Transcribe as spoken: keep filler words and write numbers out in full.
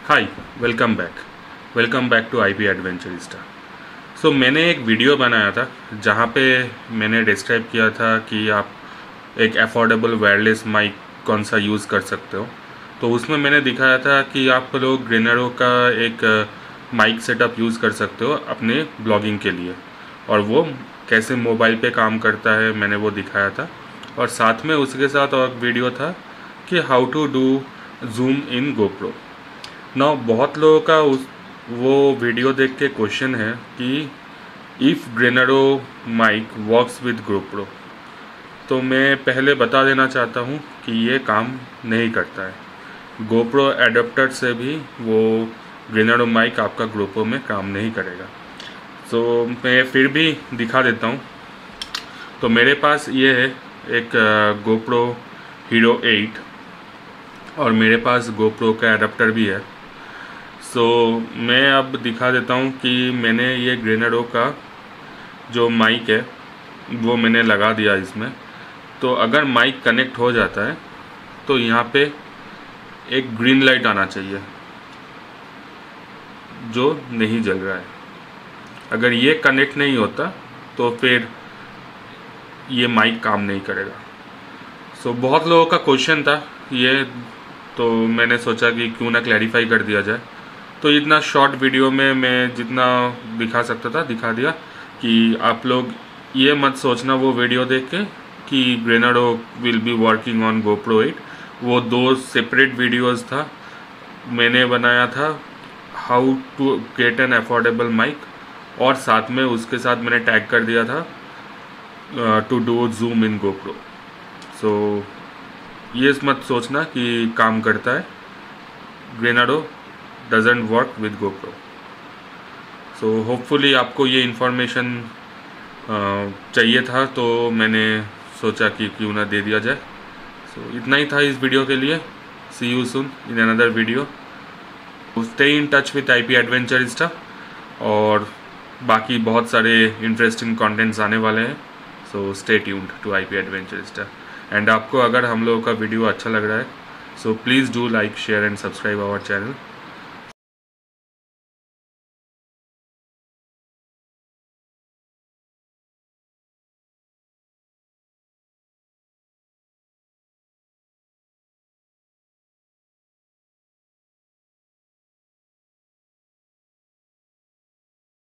Hi, welcome back welcome back to I P Adventurista. So मैंने एक video बनाया था जहाँ पे मैंने डिस्क्राइब किया था कि आप एक अफोर्डेबल वायरलेस माइक कौन सा यूज़ कर सकते हो। तो उसमें मैंने दिखाया था कि आप लोग ग्रेनरो का एक माइक सेटअप यूज़ कर सकते हो अपने ब्लॉगिंग के लिए, और वो कैसे मोबाइल पे काम करता है मैंने वो दिखाया था। और साथ में उसके साथ और वीडियो था कि how to do zoom in GoPro. ना बहुत लोगों का उस वो वीडियो देख के क्वेश्चन है कि इफ़ ग्रेनरो माइक वर्क्स विद गोप्रो। तो मैं पहले बता देना चाहता हूँ कि ये काम नहीं करता है। गोप्रो एडाप्टर से भी वो ग्रेनरो माइक आपका गोप्रो में काम नहीं करेगा। तो मैं फिर भी दिखा देता हूँ। तो मेरे पास ये है एक गोप्रो हीरो एट और मेरे पास गोप्रो का एडाप्टर भी है। सो so, मैं अब दिखा देता हूँ कि मैंने ये ग्रेनरो का जो माइक है वो मैंने लगा दिया इसमें। तो अगर माइक कनेक्ट हो जाता है तो यहाँ पे एक ग्रीन लाइट आना चाहिए जो नहीं जल रहा है। अगर ये कनेक्ट नहीं होता तो फिर ये माइक काम नहीं करेगा। सो so, बहुत लोगों का क्वेश्चन था ये, तो मैंने सोचा कि क्यों ना क्लैरिफाई कर दिया जाए। तो इतना शॉर्ट वीडियो में मैं जितना दिखा सकता था दिखा दिया कि आप लोग ये मत सोचना वो वीडियो देख के कि ग्रेनरो will be working on GoPro eight. वो दो सेपरेट वीडियोस था। मैंने बनाया था how to get an affordable mic, और साथ में उसके साथ मैंने टैग कर दिया था to do zoom in GoPro. So ये मत सोचना कि काम करता है, ग्रेनरो doesn't work with GoPro। so hopefully आपको ये इन्फॉर्मेशन चाहिए था तो मैंने सोचा कि क्यों ना दे दिया जाए। so इतना ही था इस वीडियो के लिए। see you soon in another video। stay in touch with I P Adventurista और बाकी बहुत सारे इंटरेस्टिंग कंटेंट्स आने वाले हैं। so stay tuned to I P Adventurista। And आपको अगर हम लोगों का वीडियो अच्छा लग रहा है so please do like, share and subscribe our channel।